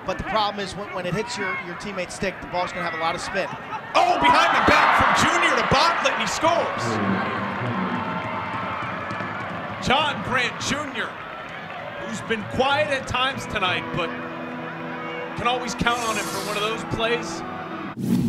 but the problem is when it hits your teammate's stick, the ball's going to have a lot of spin. Oh, behind the back from Junior to Bocklet, and he scores. John Grant Jr., who's been quiet at times tonight, but can always count on him for one of those plays.